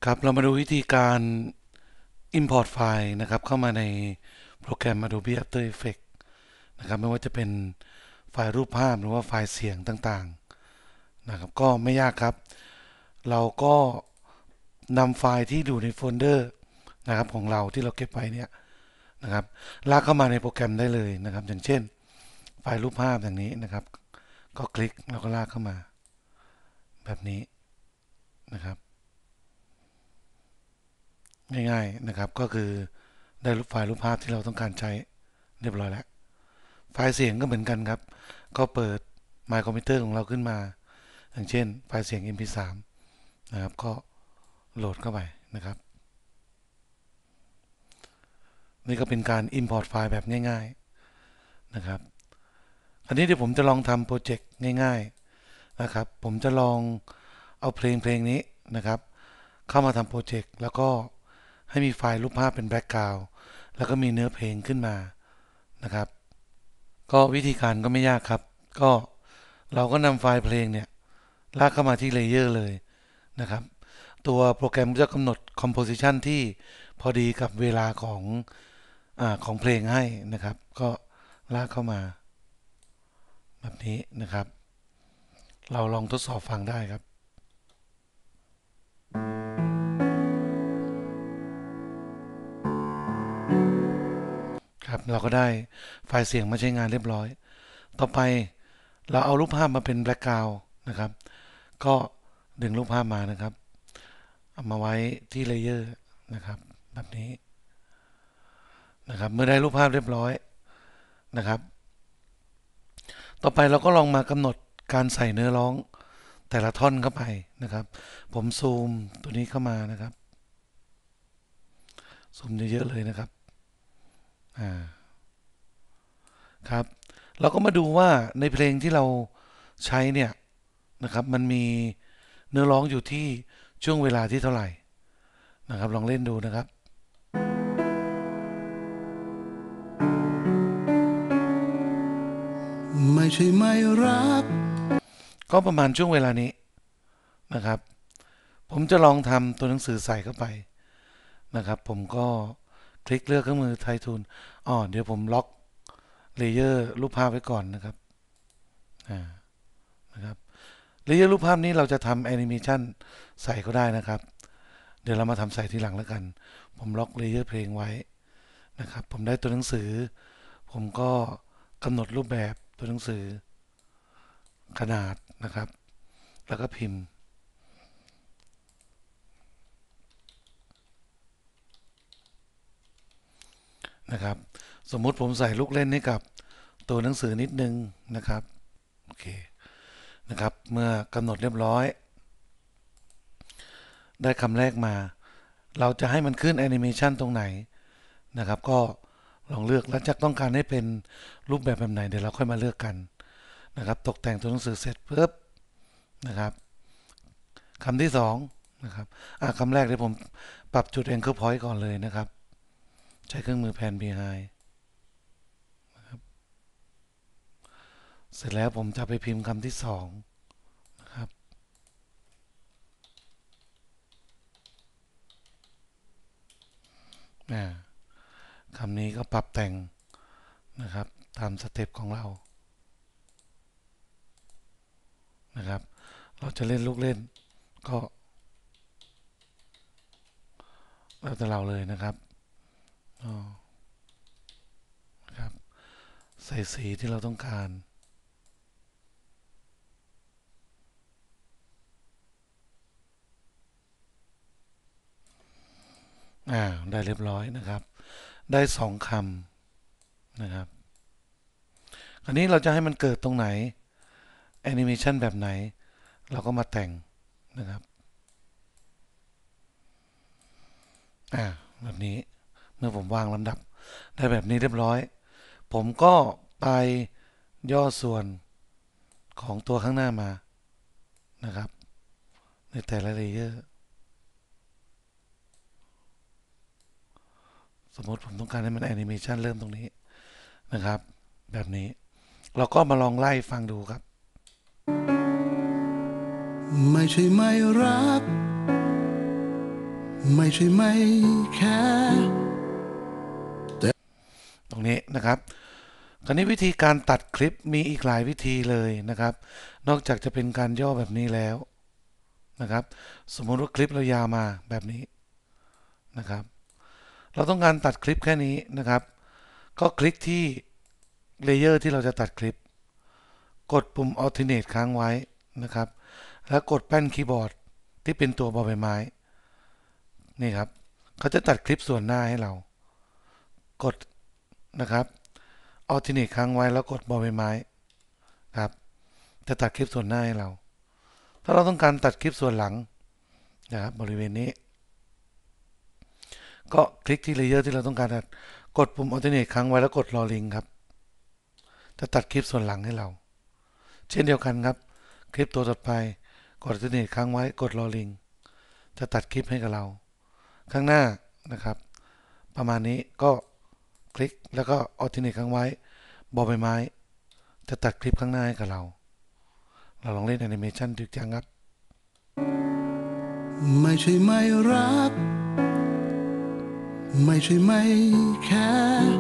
ครับเรามาดูวิธีการ Import ไฟล์นะครับเข้ามาในโปรแกรม Adobe After Effects นะครับไม่ว่าจะเป็นไฟล์รูปภาพหรือว่าไฟล์เสียงต่างๆนะครับก็ไม่ยากครับเราก็นำไฟล์ที่อยู่ในโฟลเดอร์นะครับของเราที่เราเก็บไว้เนี่ยนะครับลากเข้ามาในโปรแกรมได้เลยนะครับอย่างเช่นไฟล์รูปภาพอย่างนี้นะครับก็คลิกแล้วก็ลากเข้ามาแบบนี้นะครับง่ายๆนะครับก็คือได้รูปไฟล์รูปภาพที่เราต้องการใช้เรียบร้อยแล้ว ไฟล์เสียงก็เหมือนกันครับก็เปิด My Computer ของเราขึ้นมาอย่างเช่นไฟล์เสียง MP3 นะครับก็โหลดเข้าไปนะครับนี่ก็เป็นการ Import ไฟล์แบบง่ายๆนะครับอันนี้เดี๋ยวผมจะลองทำโปรเจกต์ง่ายๆนะครับผมจะลองเอาเพลงนี้นะครับเข้ามาทำโปรเจกต์แล้วก็ให้มีไฟล์รูปภาพเป็นแบ็กกราวด์แล้วก็มีเนื้อเพลงขึ้นมานะครับก็วิธีการก็ไม่ยากครับก็เราก็นำไฟล์เพลงเนี่ยลากเข้ามาที่เลเยอร์เลยนะครับตัวโปรแกรมจะกำหนด composition ที่พอดีกับเวลาของเพลงให้นะครับก็ลากเข้ามาแบบนี้นะครับเราลองทดสอบฟังได้ครับครับเราก็ได้ไฟล์เสียงมาใช้งานเรียบร้อยต่อไปเราเอารูปภาพมาเป็นแบ็กกราวด์นะครับก็ดึงรูปภาพมานะครับเอามาไว้ที่เลเยอร์นะครับแบบนี้นะครับเมื่อได้รูปภาพเรียบร้อยนะครับต่อไปเราก็ลองมากำหนดการใส่เนื้อร้องแต่ละท่อนเข้าไปนะครับผมซูมตัวนี้เข้ามานะครับซูมเยอะๆเลยนะครับอ่าครับเราก็มาดูว่าในเพลงที่เราใช้เนี่ยนะครับมันมีเนื้อร้องอยู่ที่ช่วงเวลาที่เท่าไหร่นะครับลองเล่นดูนะครับไม่ใช่ไม่รักก็ประมาณช่วงเวลานี้นะครับผมจะลองทำตัวหนังสือใส่เข้าไปนะครับผมก็คลิกเลือกเครื่องมือไททูนเดี๋ยวผมล็อกเลเยอร์รูปภาพไว้ก่อนนะครับนะครับเลเยอร์รูปภาพนี้เราจะทำแอนิเมชันใส่ก็ได้นะครับเดี๋ยวเรามาทำใส่ทีหลังแล้วกันผมล็อกเลเยอร์เพลงไว้นะครับผมได้ตัวหนังสือผมก็กำหนดรูปแบบตัวหนังสือขนาดนะครับแล้วก็พิมพ์นะครับสมมุติผมใส่ลูกเล่นให้กับตัวหนังสือนิดนึงนะครับโอเคนะครับเมื่อกำหนดเรียบร้อยได้คำแรกมาเราจะให้มันขึ้นแอนิเมชันตรงไหนนะครับก็ลองเลือกแล้วจะต้องการให้เป็นรูปแบบไหนเดี๋ยวเราค่อยมาเลือกกันนะครับตกแต่งตัวหนังสือเสร็จปุ๊บนะครับคำที่สองนะครับคำแรกเดี๋ยวผมปรับจุด anchor point ก่อนเลยนะครับใช้เครื่องมือแพน behind เสร็จแล้วผมจะไปพิมพ์คำที่สองนะครับคำนี้ก็ปรับแต่งนะครับตามสเต็ปของเรานะครับเราจะเล่นลูกเล่นก็แล้วแต่เราเลยนะครับครับใส่สีที่เราต้องการได้เรียบร้อยนะครับได้สองคำนะครับคราวนี้เราจะให้มันเกิดตรงไหนแอนิเมชันแบบไหนเราก็มาแต่งนะครับแบบนี้เมื่อผมวางลำดับได้แบบนี้เรียบร้อยผมก็ไปย่อส่วนของตัวข้างหน้ามานะครับในแต่ละเลเยอร์สมมติผมต้องการให้มันแอนิเมชันเริ่มตรงนี้นะครับแบบนี้เราก็มาลองไล่ฟังดูครับไม่ใช่ไม่รักไม่ใช่ไม่แค่ตรงนี้นะครับคราวนี้วิธีการตัดคลิปมีอีกหลายวิธีเลยนะครับนอกจากจะเป็นการย่อแบบนี้แล้วนะครับสมมติว่าคลิปเรายาวมาแบบนี้นะครับเราต้องการตัดคลิปแค่นี้นะครับก็คลิกที่เลเยอร์ที่เราจะตัดคลิปกดปุ่ม Alternate ค้างไว้นะครับแล้วกดแป้นคีย์บอร์ดที่เป็นตัวบอใบไม้นี่ครับเขาจะตัดคลิปส่วนหน้าให้เรากดนะครับ Alternate ค้างไว้แล้วกดบอใบไม้ครับจะตัดคลิปส่วนหน้าให้เราถ้าเราต้องการตัดคลิปส่วนหลังนะครับบริเวณนี้ก็คลิกที่เลเยอร์ที่เราต้องการตัดกดปุ่ม Alternate ค้างไว้แล้วกดรอลิงครับจะตัดคลิปส่วนหลังให้เราเช่นเดียวกันครับคลิปตัวต่อไปกด Alternate ค้างไว้กดรอลิงจะตัดคลิปให้กับเราข้างหน้านะครับประมาณนี้ก็คลิกแล้วก็ Alternate ค้างไว้บอใบไม้จะตัดคลิปข้างหน้าให้กับเราลองเล่นแอนิเมชันดูจังครับไม่ใช่ไม่รักไม่ใช่ไม่แค่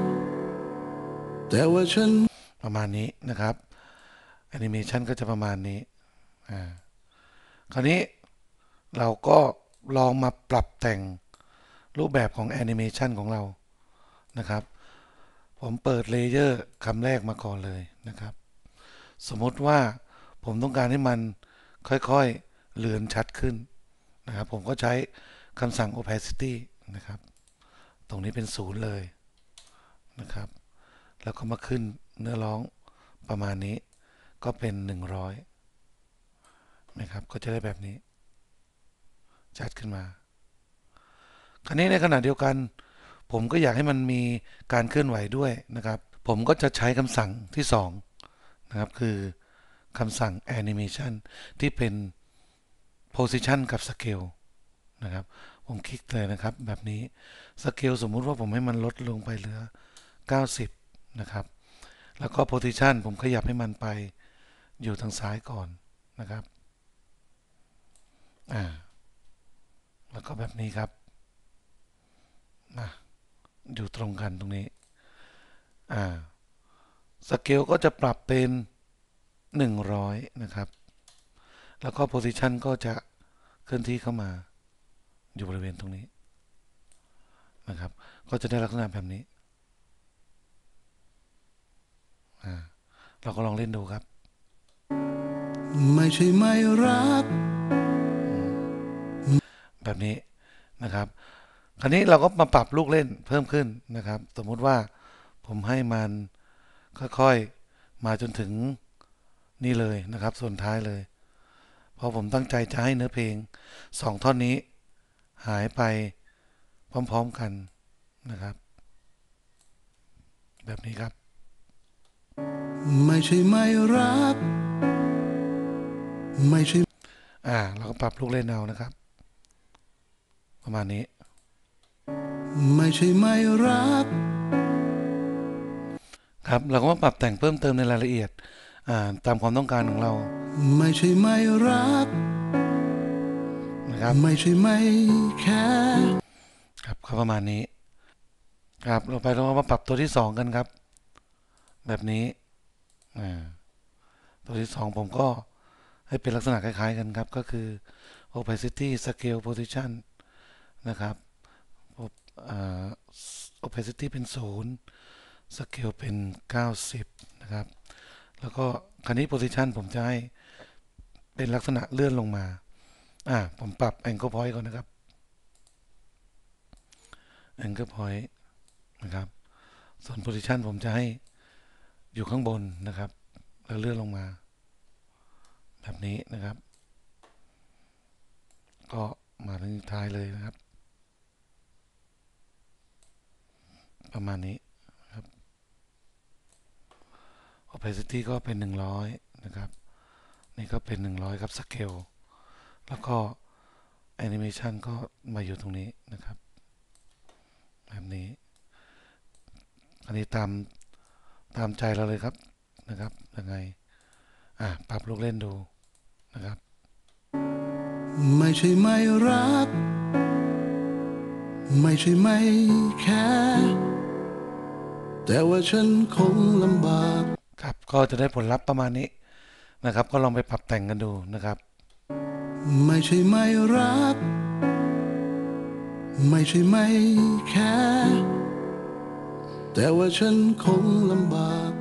แต่ว่าฉันประมาณนี้นะครับแอนิเมชันก็จะประมาณนี้คราวนี้เราก็ลองมาปรับแต่งรูปแบบของแอนิเมชันของเรานะครับผมเปิดเลเยอร์คำแรกมาก่อนเลยนะครับสมมติว่าผมต้องการให้มันค่อยๆเลือนชัดขึ้นนะครับผมก็ใช้คำสั่ง opacity นะครับตรงนี้เป็นศูนย์เลยนะครับแล้วก็มาขึ้นเนื้อร้องประมาณนี้ก็เป็น100นะครับก็จะได้แบบนี้ชัดขึ้นมาคราวนี้ในขณะเดียวกันผมก็อยากให้มันมีการเคลื่อนไหวด้วยนะครับผมก็จะใช้คำสั่งที่2นะครับคือคำสั่ง animation ที่เป็น position กับ scale นะครับผมคลิกเลยนะครับแบบนี้ scale สมมุติว่าผมให้มันลดลงไปเหลือ90นะครับแล้วก็ position ผมขยับให้มันไปอยู่ทางซ้ายก่อนนะครับแล้วก็แบบนี้ครับอยู่ตรงกันตรงนี้สเกลก็จะปรับเป็น100นะครับแล้วก็ position ก็จะเคลื่อนที่เข้ามาอยู่บริเวณตรงนี้นะครับก็จะได้ลักษณะแบบนี้เราก็ลองเล่นดูครับไม่ใช่ไม่รักแบบนี้นะครับคราวนี้เราก็มาปรับลูกเล่นเพิ่มขึ้นนะครับสมมุติว่าผมให้มันค่อยๆมาจนถึงนี่เลยนะครับส่วนท้ายเลยเพราะผมตั้งใจจะให้เนื้อเพลง2ท่อนนี้หายไปพร้อมๆกันนะครับแบบนี้ครับไม่ใช่ไม่รักไม่ใช่เราก็ปรับลูกเล่นเอานะครับประมาณนี้ไม่ใช่ไม่รักครับเราก็มาปรับแต่งเพิ่มเติมในรายละเอียดตามความต้องการของเราไม่ใช่ไม่รักนะครับไม่ใช่ไม่แค่ครับก็ประมาณนี้ครับเราไปเรามาปรับตัวที่2กันครับแบบนี้ตัวที่2ผมก็ให้เป็นลักษณะคล้ายๆกันครับก็คือ opacity scale position นะครับ opacity เป็น0 scale เป็น90นะครับแล้วก็คราวนี้ position ผมจะให้เป็นลักษณะเลื่อนลงมาผมปรับ anchor point ก่อนนะครับ anchor point นะครับส่วน position ผมจะให้อยู่ข้างบนนะครับแล้วเลื่อนลงมาแบบนี้นะครับก็มาถึงท้ายเลยนะครับประมาณนี้ครับ opacity ก็เป็น100นะครับนี่ก็เป็น100ครับ scale แล้วก็ animation ก็มาอยู่ตรงนี้นะครับแบบนี้อันนี้ตามใจเราเลยครับนะครับยังไงปรับลูกเล่นดูนะครับไม่ใช่ไม่รักไม่ใช่ไม่แค่แต่ว่าฉันคงลำบากครับก็จะได้ผลลัพธ์ประมาณนี้นะครับก็ลองไปปรับแต่งกันดูนะครับไม่ใช่ไม่รักไม่ใช่ไม่แค่แต่ว่าฉันคงลำบาก